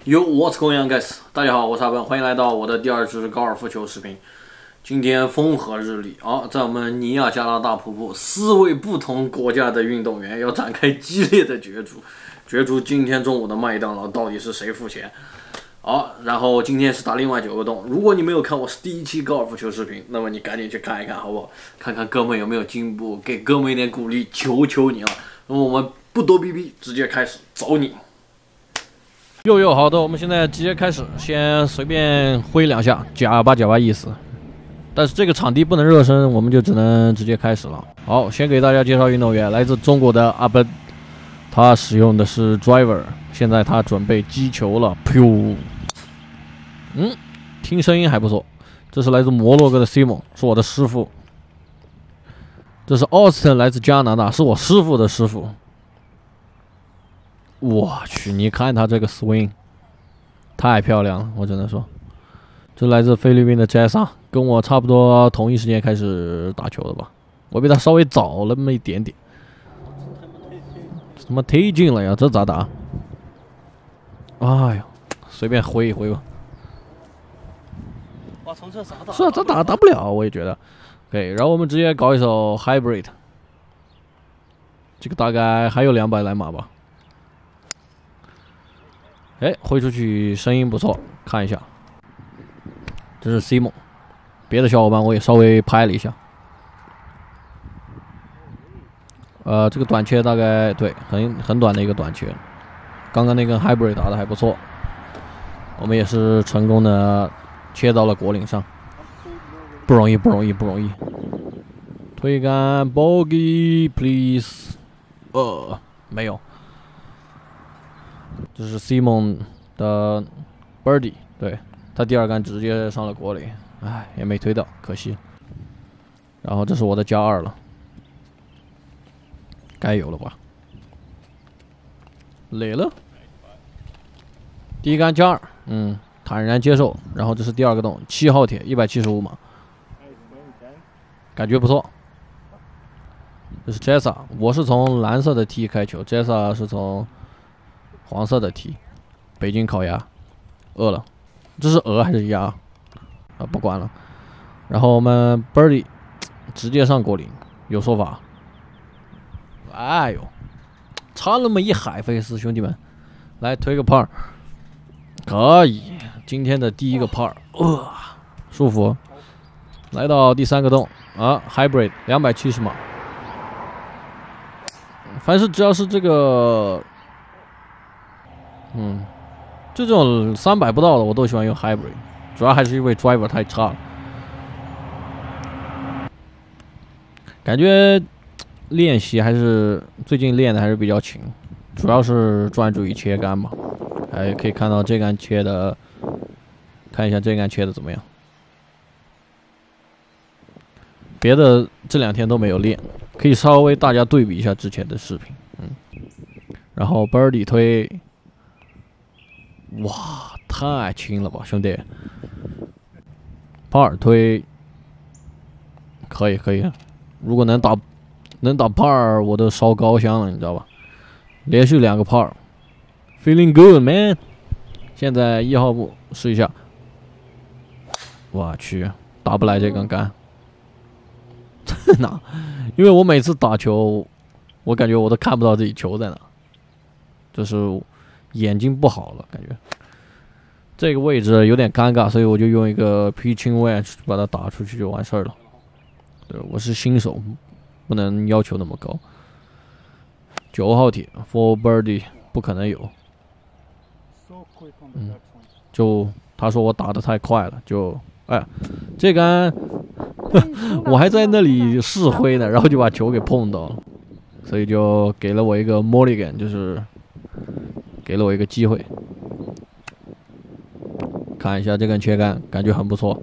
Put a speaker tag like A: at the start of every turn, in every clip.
A: Yo，what's going on, guys？ 大家好，我是阿本，欢迎来到我的第二支高尔夫球视频。今天风和日丽啊，在我们尼亚加拉大瀑布，4位不同国家的运动员要展开激烈的角逐今天中午的麦当劳到底是谁付钱。好，然后今天是打另外9个洞。如果你没有看我第1期高尔夫球视频，那么你赶紧去看一看，好不好？看看哥们有没有进步，给哥们一点鼓励，求求你了。那么我们不多逼逼，直接开始，走你！好的，我们现在直接开始，先随便挥2下，假吧意思。但是这个场地不能热身，我们就只能直接开始了。好，先给大家介绍运动员，来自中国的阿奔，他使用的是 driver， 现在他准备击球了，噗。听声音还不错。这是来自摩洛哥的 Simon， 是我的师傅。这是 Austin， 来自加拿大，是我师傅的师傅。我去，你看他这个 swing， 太漂亮了，我只能说。这来自菲律宾的 Jessa， 跟我差不多同一时间开始打球的吧，我比他稍微早那么一点点。怎么忒近了呀？这咋打？哎呦，随便挥一挥吧。
B: 哇，从这咋打？
A: 是啊，这打不了，我也觉得。OK， 然后我们直接搞一首 hybrid， 这个大概还有200来码吧。哎，挥出去声音不错，看一下。这是 Simon， 别的小伙伴我也稍微拍了一下。这个短切大概对，很短的一个短切。刚刚那根 hybrid 打的还不错，我们也是成功的切到了果岭上，不容易。推杆 bogey please， 没有。这是 Simon 的 birdie， 对，他第2杆直接上了果岭，哎，也没推到，可惜。然后这是我的加2了，该有了吧？垒了，第1杆加2，坦然接受。然后这是第2个洞，7号铁，175码，感觉不错。这是 Jessa， 我是从蓝色的 T 开球 ，Jessa 是从黄色的 T， 北京烤鸭，饿了，这是鹅还是鸭？不管了。然后我们 birdie 直接上果岭，有说法。哎呦，差那么一海飞丝，兄弟们，来推个 par， 可以，今天的第1个 par， 舒服。来到第3个洞啊 ，hybrid 270码，凡是只要是这个。就这种300不到的，我都喜欢用 hybrid， 主要还是因为 driver 太差了，感觉练习还是最近练的还是比较勤，主要是专注于切杆嘛。还可以看到这杆切的，看一下这杆切的怎么样。别的这2天都没有练，可以稍微大家对比一下之前的视频。然后 birdie 推。哇，太轻了吧，兄弟！帕尔推，可以，如果能打帕尔，我都烧高香了，你知道吧？连续2个帕尔 ，feeling good man。现在1号木试一下，我去，打不来这根杆，真的，因为我每次打球，我感觉我都看不到自己球在哪，就是眼睛不好了，感觉这个位置有点尴尬，所以我就用一个 pitching wedge 把它打出去就完事儿了。对，我是新手，不能要求那么高。9号铁 for birdie 不可能有。就他说我打得太快了，就这杆我还在那里试挥呢，然后就把球给碰到了，所以就给了我一个 mulligan， 就是给了我一个机会。看一下这根切杆，感觉很不错。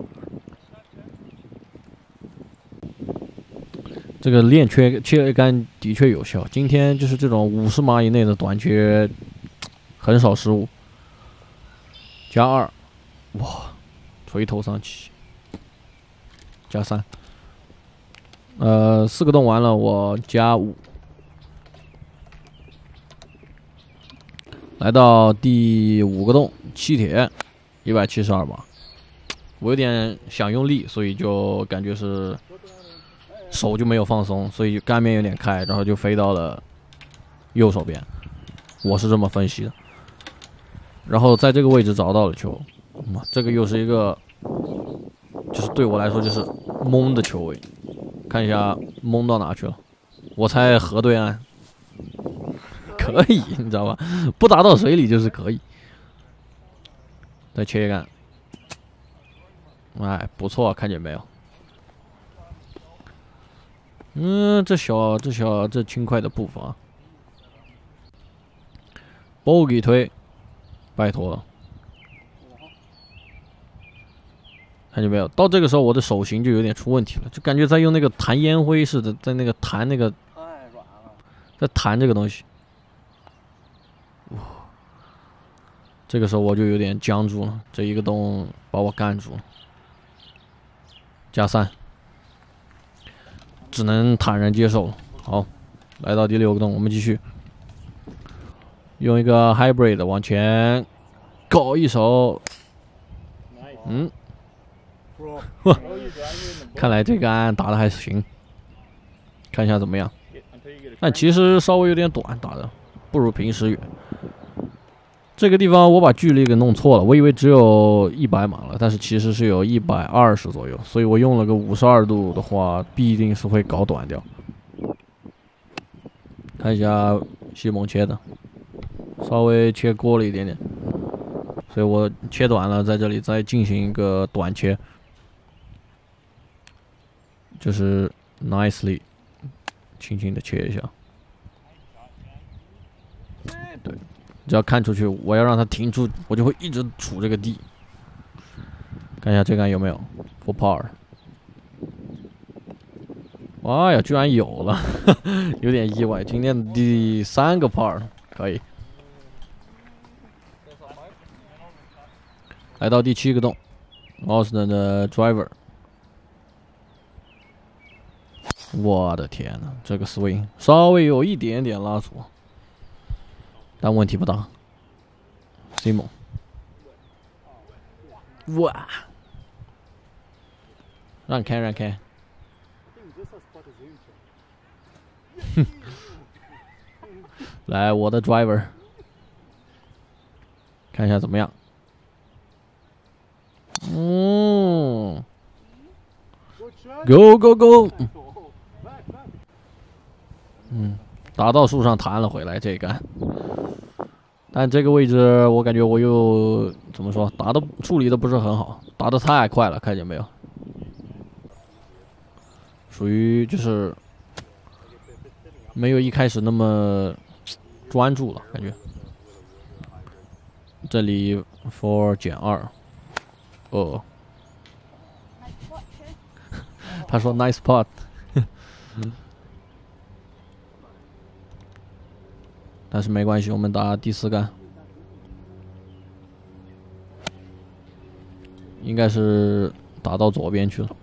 A: 这个练切杆的确有效。今天就是这种50码以内的短切，很少失误。加2，哇，垂头丧气。加3， 4个洞完了，我加5。 来到第5个洞，气铁，172把。我有点想用力，所以就感觉是手就没有放松，所以杆面有点开，然后就飞到了右手边。我是这么分析的。然后在这个位置找到了球，这个又是一个，就是对我来说就是蒙的球位。看一下蒙到哪去了，我猜河对岸。可以，你知道吧？不打到水里就是可以。再切一杆，哎，不错，看见没有？这轻快的步伐 ，bogey 推，拜托了。看见没有？到这个时候，我的手型就有点出问题了，就感觉在用那个弹烟灰似的，在那个弹那个，在弹这个东西。这个时候我就有点僵住了，这一个洞把我干住了。加3，只能坦然接受了。好，来到第6个洞，我们继续用一个 hybrid 往前搞一手。看来这杆打的还行，看一下怎么样。但其实稍微有点短，打的不如平时远。这个地方我把距离给弄错了，我以为只有100码了，但是其实是有120左右，所以我用了个52度的话，必定是会搞短掉。看一下西蒙切的，稍微切过了一点点，所以我切短了，在这里再进行一个短切，就是 nicely 轻轻的切一下。对。只要看出去，我要让它停住，我就会一直杵这个地。看一下这杆有没有 full par。哇呀，居然有了，有点意外。今天的第3个 par 可以。来到第7个洞 ，Austin 的 driver。我的天呐，这个 swing 稍微有一点点拉左。但问题不大。Simon， 哇！让开，让开！哼，来，我的 driver， 看一下怎么样？，Go Go Go！ 打到树上弹了回来，这一杆。但这个位置我感觉我又怎么说，处理的不是很好，打的太快了，看见没有？属于就是没有一开始那么专注了，感觉。这里 4减2，他说 nice pot。但是没关系，我们打第4杆，应该是打到左边去了，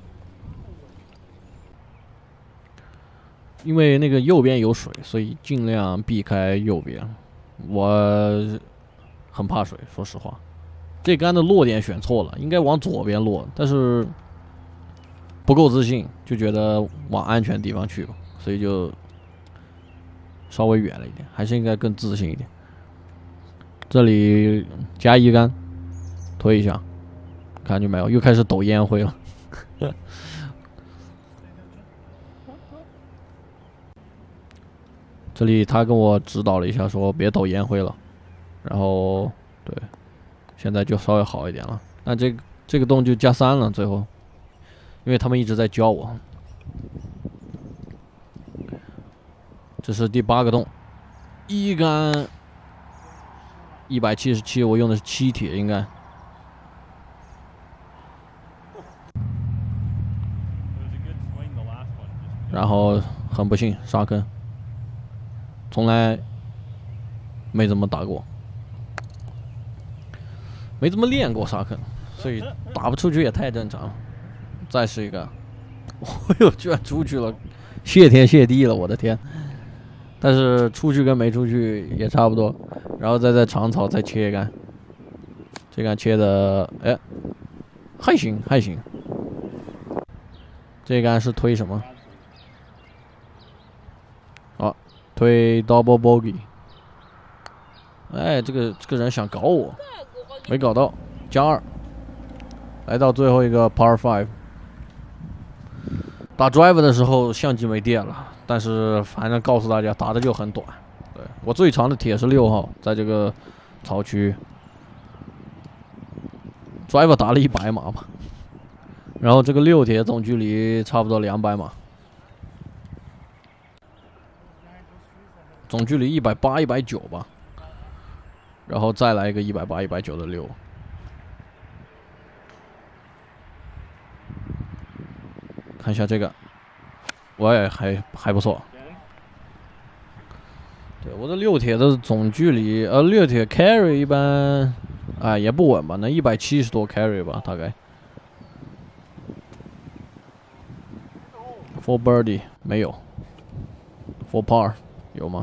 A: 因为那个右边有水，所以尽量避开右边。我很怕水，说实话，这杆的落点选错了，应该往左边落，但是不够自信，就觉得往安全地方去吧，所以就。稍微远了一点，还是应该更自信一点。这里加1杆，推一下，看见没有？又开始抖烟灰了。这里他跟我指导了一下，说别抖烟灰了。然后对，现在就稍微好一点了。但这个洞就加3了，最后，因为他们一直在教我。这是第8个洞，1杆177，我用的是7铁，应该。然后很不幸沙坑，从来没怎么打过，没怎么练过沙坑，所以打不出去也太正常了。再是一个，哎呦，居然出去了，谢天谢地了，我的天！ 但是出去跟没出去也差不多。然后再在长草再切一杆，这杆切的哎还行还行。这杆是推什么？好，推 double bogey。哎，这个人想搞我，没搞到，加2。来到最后一个 par 5。打 driver 的时候相机没电了，但是反正告诉大家打的就很短。对，我最长的铁是6号，在这个草区 driver 打了100码吧，然后这个6铁总距离差不多200码，总距离180、190吧，然后再来一个180、190的6。看一下这个，我也还不错。对，我的6铁的总距离，6铁 carry 一般，哎也不稳吧，能170多 carry 吧，大概。For birdie 没有 ，For par 有吗？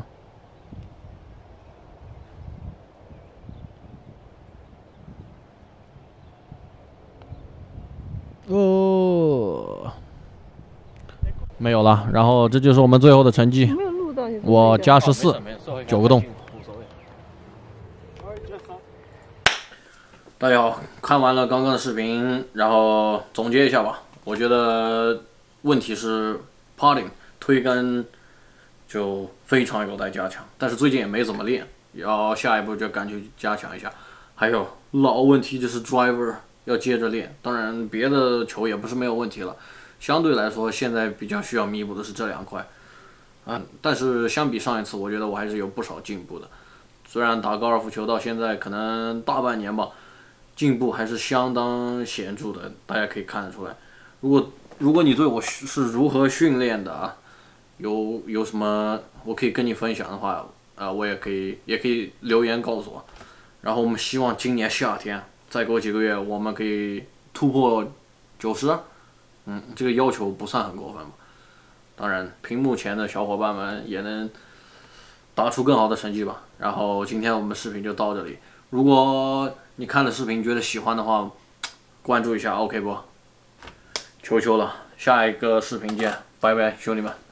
A: 哦，没有了。然后这就是我们最后的成绩。我加14，9个洞。大家好，看完了刚刚的视频，然后总结一下吧。我觉得问题是 putting 推杆就非常有待加强，但是最近也没怎么练，要下一步就赶紧加强一下。还有老问题就是 driver 要接着练，当然别的球也不是没有问题了，相对来说现在比较需要弥补的是这2块。但是相比上一次，我觉得我还是有不少进步的。虽然打高尔夫球到现在可能大半年吧，进步还是相当显著的，大家可以看得出来。如果你对我是如何训练的啊，有什么我可以跟你分享的话，我也可以留言告诉我。然后我们希望今年夏天再过几个月，我们可以突破90。这个要求不算很过分吧？当然，屏幕前的小伙伴们也能打出更好的成绩吧。然后今天我们视频就到这里。如果你看了视频觉得喜欢的话，关注一下 OK 不？求求了，下一个视频见，拜拜，兄弟们。